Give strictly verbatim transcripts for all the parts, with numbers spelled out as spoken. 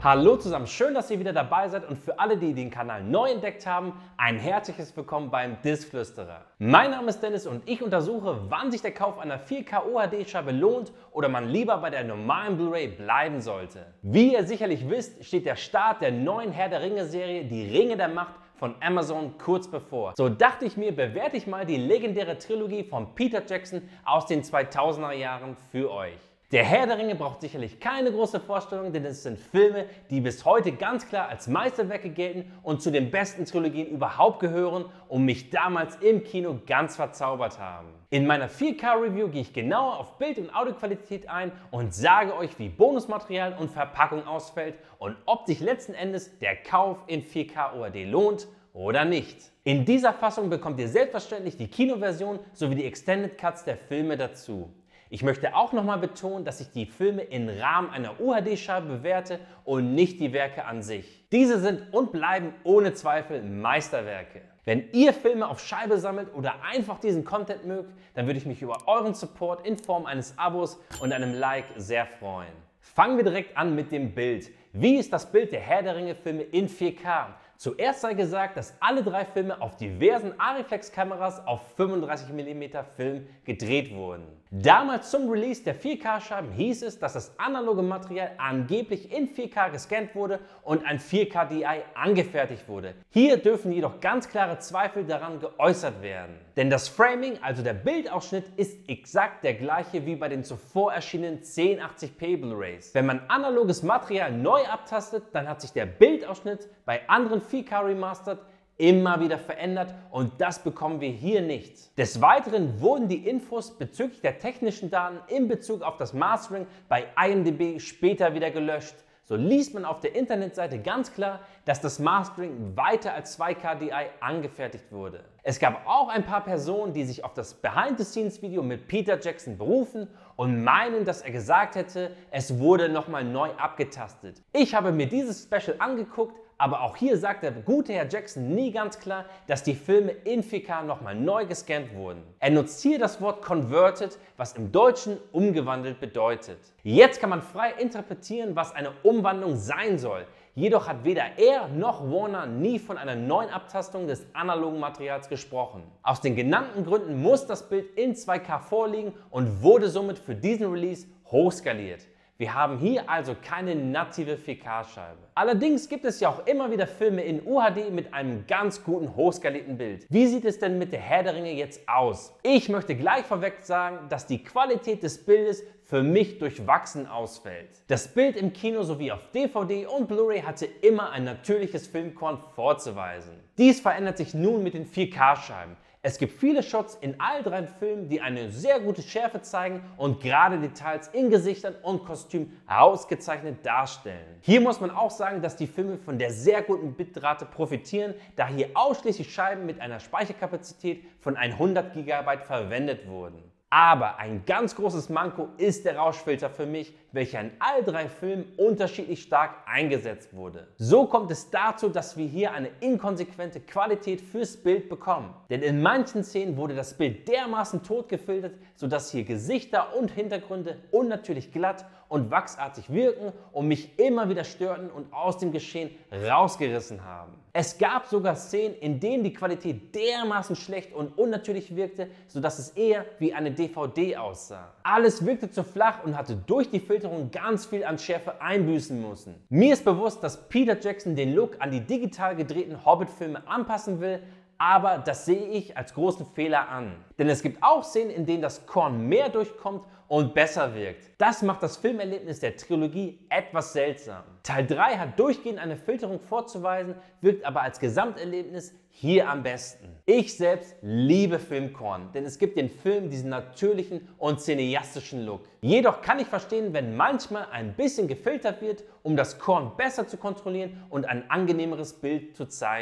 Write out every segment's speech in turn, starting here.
Hallo zusammen, schön, dass ihr wieder dabei seid und für alle, die den Kanal neu entdeckt haben, ein herzliches Willkommen beim Disflüsterer. Mein Name ist Dennis und ich untersuche, wann sich der Kauf einer vier K U H D-Scheibe lohnt oder man lieber bei der normalen Blu-ray bleiben sollte. Wie ihr sicherlich wisst, steht der Start der neuen Herr der Ringe-Serie Die Ringe der Macht von Amazon kurz bevor. So dachte ich mir, bewerte ich mal die legendäre Trilogie von Peter Jackson aus den zweitausender Jahren für euch. Der Herr der Ringe braucht sicherlich keine große Vorstellung, denn es sind Filme, die bis heute ganz klar als Meisterwerke gelten und zu den besten Trilogien überhaupt gehören und mich damals im Kino ganz verzaubert haben. In meiner vier K Review gehe ich genauer auf Bild- und Audioqualität ein und sage euch, wie Bonusmaterial und Verpackung ausfällt und ob sich letzten Endes der Kauf in vier K U H D lohnt oder nicht. In dieser Fassung bekommt ihr selbstverständlich die Kinoversion sowie die Extended Cuts der Filme dazu. Ich möchte auch nochmal betonen, dass ich die Filme im Rahmen einer U H D-Scheibe bewerte und nicht die Werke an sich. Diese sind und bleiben ohne Zweifel Meisterwerke. Wenn ihr Filme auf Scheibe sammelt oder einfach diesen Content mögt, dann würde ich mich über euren Support in Form eines Abos und einem Like sehr freuen. Fangen wir direkt an mit dem Bild. Wie ist das Bild der Herr der Ringe-Filme in vier K? Zuerst sei gesagt, dass alle drei Filme auf diversen Arriflex-Kameras auf fünfunddreißig Millimeter Film gedreht wurden. Damals zum Release der vier K-Scheiben hieß es, dass das analoge Material angeblich in vier K gescannt wurde und ein vier K D I angefertigt wurde. Hier dürfen jedoch ganz klare Zweifel daran geäußert werden. Denn das Framing, also der Bildausschnitt, ist exakt der gleiche wie bei den zuvor erschienenen zehn achtzig p Blu-rays. Wenn man analoges Material neu abtastet, dann hat sich der Bildausschnitt bei anderen vier K Remastered immer wieder verändert und das bekommen wir hier nicht. Des Weiteren wurden die Infos bezüglich der technischen Daten in Bezug auf das Mastering bei I M D B später wieder gelöscht. So liest man auf der Internetseite ganz klar, dass das Mastering weiter als zwei K D I angefertigt wurde. Es gab auch ein paar Personen, die sich auf das Behind-the-Scenes-Video mit Peter Jackson berufen und meinen, dass er gesagt hätte, es wurde nochmal neu abgetastet. Ich habe mir dieses Special angeguckt, aber auch hier sagt der gute Herr Jackson nie ganz klar, dass die Filme in vier K nochmal neu gescannt wurden. Er nutzt hier das Wort converted, was im Deutschen umgewandelt bedeutet. Jetzt kann man frei interpretieren, was eine Umwandlung sein soll. Jedoch hat weder er noch Warner nie von einer neuen Abtastung des analogen Materials gesprochen. Aus den genannten Gründen muss das Bild in zwei K vorliegen und wurde somit für diesen Release hochskaliert. Wir haben hier also keine native vier K-Scheibe. Allerdings gibt es ja auch immer wieder Filme in U H D mit einem ganz guten hochskalierten Bild. Wie sieht es denn mit der Herr der Ringe jetzt aus? Ich möchte gleich vorweg sagen, dass die Qualität des Bildes für mich durchwachsen ausfällt. Das Bild im Kino sowie auf D V D und Blu-ray hatte immer ein natürliches Filmkorn vorzuweisen. Dies verändert sich nun mit den vier K-Scheiben. Es gibt viele Shots in all drei Filmen, die eine sehr gute Schärfe zeigen und gerade Details in Gesichtern und Kostüm ausgezeichnet darstellen. Hier muss man auch sagen, dass die Filme von der sehr guten Bitrate profitieren, da hier ausschließlich Scheiben mit einer Speicherkapazität von hundert Gigabyte verwendet wurden. Aber ein ganz großes Manko ist der Rauschfilter für mich, welcher in all drei Filmen unterschiedlich stark eingesetzt wurde. So kommt es dazu, dass wir hier eine inkonsequente Qualität fürs Bild bekommen. Denn in manchen Szenen wurde das Bild dermaßen tot gefiltert, sodass hier Gesichter und Hintergründe unnatürlich glatt und wachsartig wirken und mich immer wieder störten und aus dem Geschehen rausgerissen haben. Es gab sogar Szenen, in denen die Qualität dermaßen schlecht und unnatürlich wirkte, sodass es eher wie eine D V D aussah. Alles wirkte zu flach und hatte durch die Filterung ganz viel an Schärfe einbüßen müssen. Mir ist bewusst, dass Peter Jackson den Look an die digital gedrehten Hobbit-Filme anpassen will, aber das sehe ich als großen Fehler an. Denn es gibt auch Szenen, in denen das Korn mehr durchkommt und besser wirkt. Das macht das Filmerlebnis der Trilogie etwas seltsam. Teil drei hat durchgehend eine Filterung vorzuweisen, wirkt aber als Gesamterlebnis hier am besten. Ich selbst liebe Filmkorn, denn es gibt den Film diesen natürlichen und cineastischen Look. Jedoch kann ich verstehen, wenn manchmal ein bisschen gefiltert wird, um das Korn besser zu kontrollieren und ein angenehmeres Bild zu zeigen.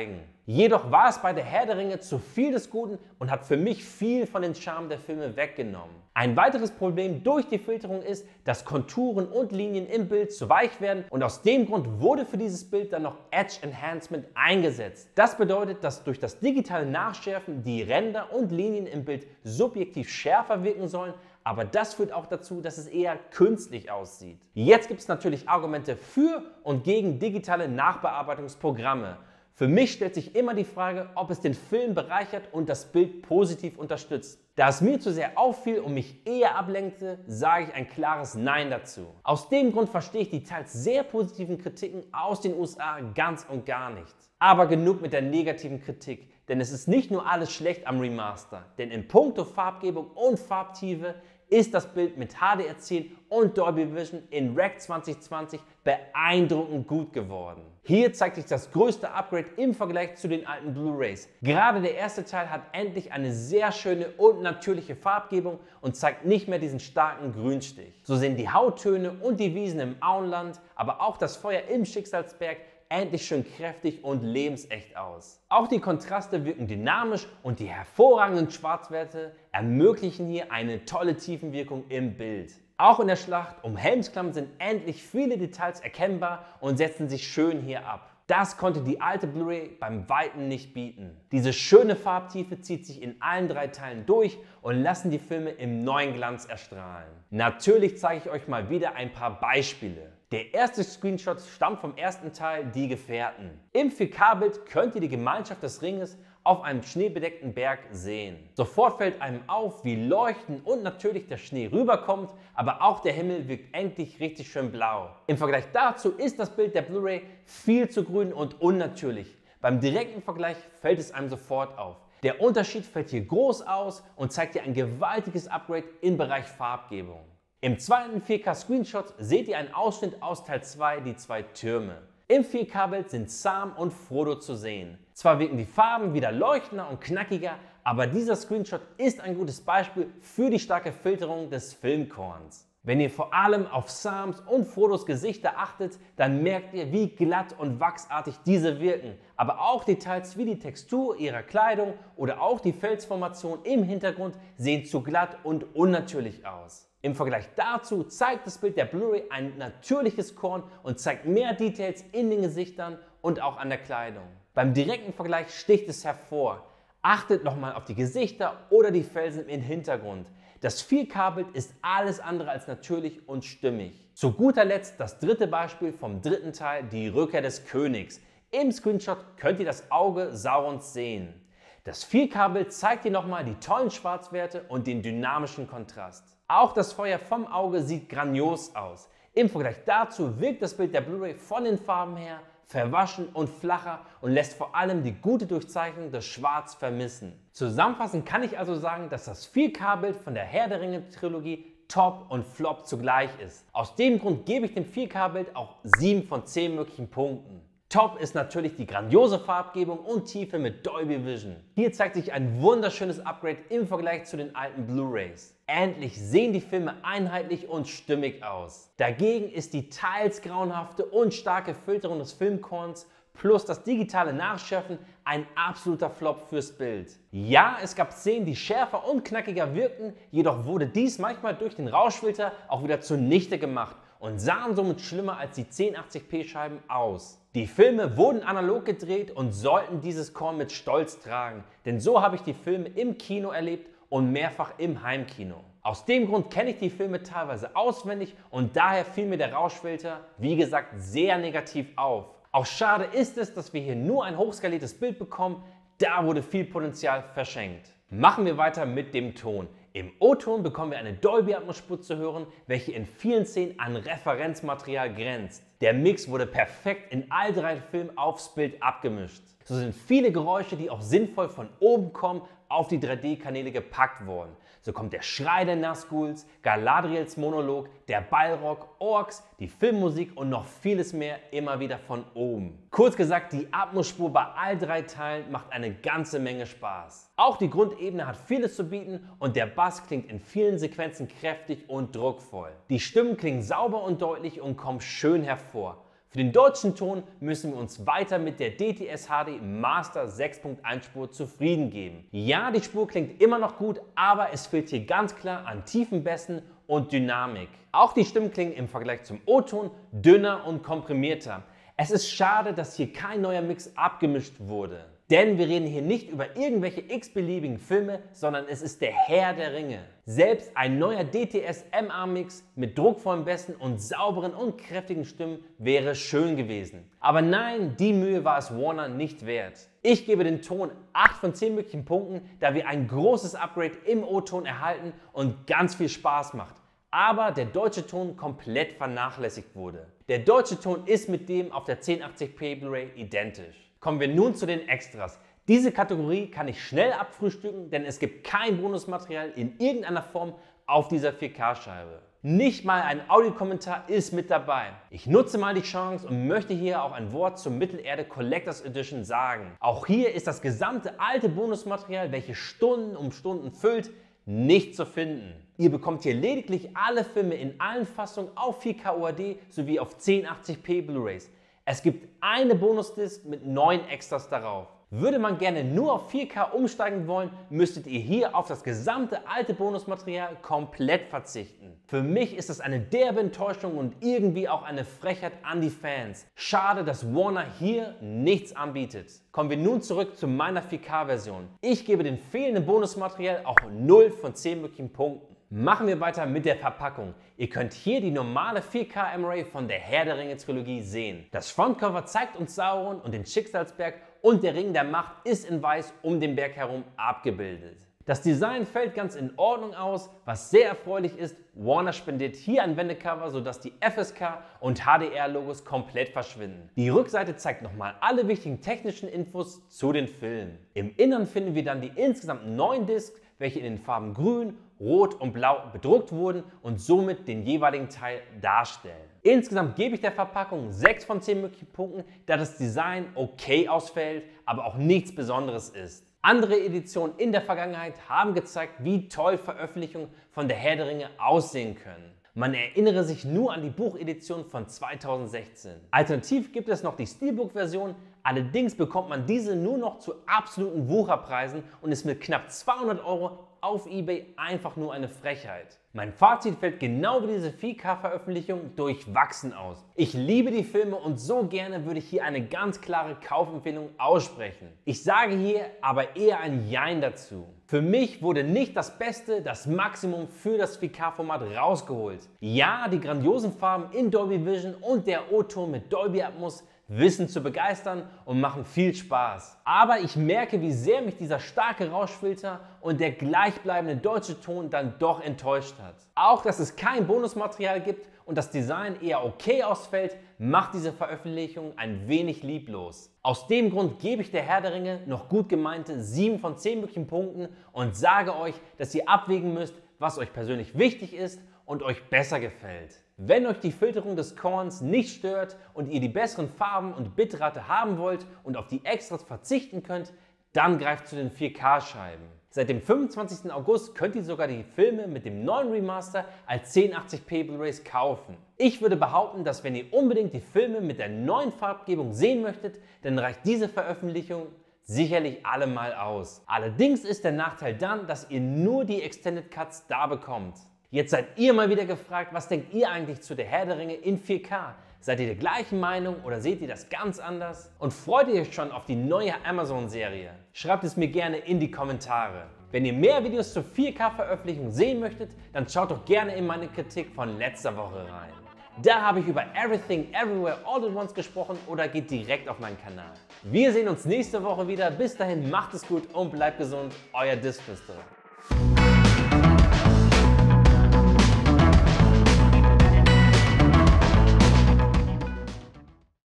Jedoch war es bei der Herr der Ringe zu viel des Guten und hat für mich viel von den Charme der Filme weggenommen. Ein weiteres Problem durch die Filterung ist, dass Konturen und Linien im Bild zu weich werden und aus dem Grund wurde für dieses Bild dann noch Edge Enhancement eingesetzt. Das bedeutet, dass durch das digitale Nachschärfen die Ränder und Linien im Bild subjektiv schärfer wirken sollen, aber das führt auch dazu, dass es eher künstlich aussieht. Jetzt gibt es natürlich Argumente für und gegen digitale Nachbearbeitungsprogramme. Für mich stellt sich immer die Frage, ob es den Film bereichert und das Bild positiv unterstützt. Da es mir zu sehr auffiel und mich eher ablenkte, sage ich ein klares Nein dazu. Aus dem Grund verstehe ich die teils sehr positiven Kritiken aus den U S A ganz und gar nicht. Aber genug mit der negativen Kritik, denn es ist nicht nur alles schlecht am Remaster, denn in puncto Farbgebung und Farbtiefe ist das Bild mit H D R zehn und Dolby Vision in R E C zwanzig zwanzig beeindruckend gut geworden. Hier zeigt sich das größte Upgrade im Vergleich zu den alten Blu-rays. Gerade der erste Teil hat endlich eine sehr schöne und natürliche Farbgebung und zeigt nicht mehr diesen starken Grünstich. So sehen die Hauttöne und die Wiesen im Auenland, aber auch das Feuer im Schicksalsberg endlich schön kräftig und lebensecht aus. Auch die Kontraste wirken dynamisch und die hervorragenden Schwarzwerte ermöglichen hier eine tolle Tiefenwirkung im Bild. Auch in der Schlacht um Helmsklamm sind endlich viele Details erkennbar und setzen sich schön hier ab. Das konnte die alte Blu-ray beim Weiten nicht bieten. Diese schöne Farbtiefe zieht sich in allen drei Teilen durch und lassen die Filme im neuen Glanz erstrahlen. Natürlich zeige ich euch mal wieder ein paar Beispiele. Der erste Screenshot stammt vom ersten Teil, Die Gefährten. Im vier K Bild könnt ihr die Gemeinschaft des Ringes auf einem schneebedeckten Berg sehen. Sofort fällt einem auf, wie leuchtend und natürlich der Schnee rüberkommt, aber auch der Himmel wirkt endlich richtig schön blau. Im Vergleich dazu ist das Bild der Blu-ray viel zu grün und unnatürlich. Beim direkten Vergleich fällt es einem sofort auf. Der Unterschied fällt hier groß aus und zeigt dir ein gewaltiges Upgrade im Bereich Farbgebung. Im zweiten vier K Screenshot seht ihr einen Ausschnitt aus Teil zwei, die zwei Türme. Im vier K Bild sind Sam und Frodo zu sehen. Zwar wirken die Farben wieder leuchtender und knackiger, aber dieser Screenshot ist ein gutes Beispiel für die starke Filterung des Filmkorns. Wenn ihr vor allem auf Sams und Frodos Gesichter achtet, dann merkt ihr, wie glatt und wachsartig diese wirken. Aber auch Details wie die Textur ihrer Kleidung oder auch die Felsformation im Hintergrund sehen zu glatt und unnatürlich aus. Im Vergleich dazu zeigt das Bild der Blu-ray ein natürliches Korn und zeigt mehr Details in den Gesichtern und auch an der Kleidung. Beim direkten Vergleich sticht es hervor. Achtet nochmal auf die Gesichter oder die Felsen im Hintergrund. Das vier K Bild ist alles andere als natürlich und stimmig. Zu guter Letzt das dritte Beispiel vom dritten Teil, die Rückkehr des Königs. Im Screenshot könnt ihr das Auge Saurons sehen. Das vier K Bild zeigt dir nochmal die tollen Schwarzwerte und den dynamischen Kontrast. Auch das Feuer vom Auge sieht grandios aus. Im Vergleich dazu wirkt das Bild der Blu-ray von den Farben her verwaschen und flacher und lässt vor allem die gute Durchzeichnung des Schwarz vermissen. Zusammenfassend kann ich also sagen, dass das vier K Bild von der Herr der Ringe Trilogie Top und Flop zugleich ist. Aus dem Grund gebe ich dem vier K Bild auch sieben von zehn möglichen Punkten. Top ist natürlich die grandiose Farbgebung und Tiefe mit Dolby Vision. Hier zeigt sich ein wunderschönes Upgrade im Vergleich zu den alten Blu-rays. Endlich sehen die Filme einheitlich und stimmig aus. Dagegen ist die teils grauenhafte und starke Filterung des Filmkorns plus das digitale Nachschärfen ein absoluter Flop fürs Bild. Ja, es gab Szenen, die schärfer und knackiger wirkten, jedoch wurde dies manchmal durch den Rauschfilter auch wieder zunichte gemacht und sahen somit schlimmer als die zehn achtzig p Scheiben aus. Die Filme wurden analog gedreht und sollten dieses Korn mit Stolz tragen, denn so habe ich die Filme im Kino erlebt und mehrfach im Heimkino. Aus dem Grund kenne ich die Filme teilweise auswendig und daher fiel mir der Rauschfilter, wie gesagt, sehr negativ auf. Auch schade ist es, dass wir hier nur ein hochskaliertes Bild bekommen, da wurde viel Potenzial verschenkt. Machen wir weiter mit dem Ton. Im O-Ton bekommen wir eine Dolby-Atmos-Spur zu hören, welche in vielen Szenen an Referenzmaterial grenzt. Der Mix wurde perfekt in all drei Filmen aufs Bild abgemischt. So sind viele Geräusche, die auch sinnvoll von oben kommen, auf die drei D Kanäle gepackt worden. So kommt der Schrei der Nazguls, Galadriels Monolog, der Balrog, Orks, die Filmmusik und noch vieles mehr immer wieder von oben. Kurz gesagt, die Atmosspur bei all drei Teilen macht eine ganze Menge Spaß. Auch die Grundebene hat vieles zu bieten und der Bass klingt in vielen Sequenzen kräftig und druckvoll. Die Stimmen klingen sauber und deutlich und kommen schön hervor. Für den deutschen Ton müssen wir uns weiter mit der D T S H D Master sechs Punkt eins Spur zufrieden geben. Ja, die Spur klingt immer noch gut, aber es fehlt hier ganz klar an tiefen Bässen und Dynamik. Auch die Stimmen klingen im Vergleich zum O-Ton dünner und komprimierter. Es ist schade, dass hier kein neuer Mix abgemischt wurde. Denn wir reden hier nicht über irgendwelche x-beliebigen Filme, sondern es ist der Herr der Ringe. Selbst ein neuer D T S M A-Mix mit druckvollen Bässen und sauberen und kräftigen Stimmen wäre schön gewesen. Aber nein, die Mühe war es Warner nicht wert. Ich gebe den Ton acht von zehn möglichen Punkten, da wir ein großes Upgrade im O-Ton erhalten und ganz viel Spaß macht. Aber der deutsche Ton komplett vernachlässigt wurde. Der deutsche Ton ist mit dem auf der zehn achtzig p Blu-ray identisch. Kommen wir nun zu den Extras. Diese Kategorie kann ich schnell abfrühstücken, denn es gibt kein Bonusmaterial in irgendeiner Form auf dieser vier K-Scheibe. Nicht mal ein Audiokommentar ist mit dabei. Ich nutze mal die Chance und möchte hier auch ein Wort zur Mittelerde Collectors Edition sagen. Auch hier ist das gesamte alte Bonusmaterial, welches Stunden um Stunden füllt, nicht zu finden. Ihr bekommt hier lediglich alle Filme in allen Fassungen auf vier K U H D sowie auf zehn achtzig p Blu-rays. Es gibt eine Bonusdisc mit neun Extras darauf. Würde man gerne nur auf vier K umsteigen wollen, müsstet ihr hier auf das gesamte alte Bonusmaterial komplett verzichten. Für mich ist das eine derbe Enttäuschung und irgendwie auch eine Frechheit an die Fans. Schade, dass Warner hier nichts anbietet. Kommen wir nun zurück zu meiner vier K Version. Ich gebe dem fehlenden Bonusmaterial auch null von zehn möglichen Punkten. Machen wir weiter mit der Verpackung. Ihr könnt hier die normale vier K M-Ray von der Herr der Ringe Trilogie sehen. Das Frontcover zeigt uns Sauron und den Schicksalsberg und der Ring der Macht ist in weiß um den Berg herum abgebildet. Das Design fällt ganz in Ordnung aus, was sehr erfreulich ist. Warner spendiert hier ein Wendecover, sodass die F S K und H D R-Logos komplett verschwinden. Die Rückseite zeigt nochmal alle wichtigen technischen Infos zu den Filmen. Im Innern finden wir dann die insgesamt neun Discs, welche in den Farben Grün, Rot und Blau bedruckt wurden und somit den jeweiligen Teil darstellen. Insgesamt gebe ich der Verpackung sechs von zehn möglichen Punkten, da das Design okay ausfällt, aber auch nichts Besonderes ist. Andere Editionen in der Vergangenheit haben gezeigt, wie toll Veröffentlichungen von der Herr der Ringe aussehen können. Man erinnere sich nur an die Buchedition von zweitausendsechzehn. Alternativ gibt es noch die Steelbook-Version, allerdings bekommt man diese nur noch zu absoluten Wucherpreisen und ist mit knapp zweihundert Euro auf eBay einfach nur eine Frechheit. Mein Fazit fällt genau wie diese vier K-Veröffentlichung durchwachsen aus. Ich liebe die Filme und so gerne würde ich hier eine ganz klare Kaufempfehlung aussprechen. Ich sage hier aber eher ein Jein dazu. Für mich wurde nicht das Beste, das Maximum für das vier K-Format rausgeholt. Ja, die grandiosen Farben in Dolby Vision und der O-Ton mit Dolby Atmos wissen zu begeistern und machen viel Spaß. Aber ich merke, wie sehr mich dieser starke Rauschfilter und der gleichbleibende deutsche Ton dann doch enttäuscht hat. Auch, dass es kein Bonusmaterial gibt und das Design eher okay ausfällt, macht diese Veröffentlichung ein wenig lieblos. Aus dem Grund gebe ich der Herr der Ringe noch gut gemeinte sieben von zehn möglichen Punkten und sage euch, dass ihr abwägen müsst, was euch persönlich wichtig ist und euch besser gefällt. Wenn euch die Filterung des Korns nicht stört und ihr die besseren Farben und Bitrate haben wollt und auf die Extras verzichten könnt, dann greift zu den vier K-Scheiben. Seit dem fünfundzwanzigsten August könnt ihr sogar die Filme mit dem neuen Remaster als zehn achtzig p Blu-rays kaufen. Ich würde behaupten, dass wenn ihr unbedingt die Filme mit der neuen Farbgebung sehen möchtet, dann reicht diese Veröffentlichung sicherlich allemal aus. Allerdings ist der Nachteil dann, dass ihr nur die Extended Cuts da bekommt. Jetzt seid ihr mal wieder gefragt, was denkt ihr eigentlich zu der Herr der Ringe in vier K? Seid ihr der gleichen Meinung oder seht ihr das ganz anders? Und freut ihr euch schon auf die neue Amazon-Serie? Schreibt es mir gerne in die Kommentare. Wenn ihr mehr Videos zur vier K-Veröffentlichung sehen möchtet, dann schaut doch gerne in meine Kritik von letzter Woche rein. Da habe ich über Everything Everywhere All at Once gesprochen oder geht direkt auf meinen Kanal. Wir sehen uns nächste Woche wieder. Bis dahin macht es gut und bleibt gesund. Euer Disflüsterer.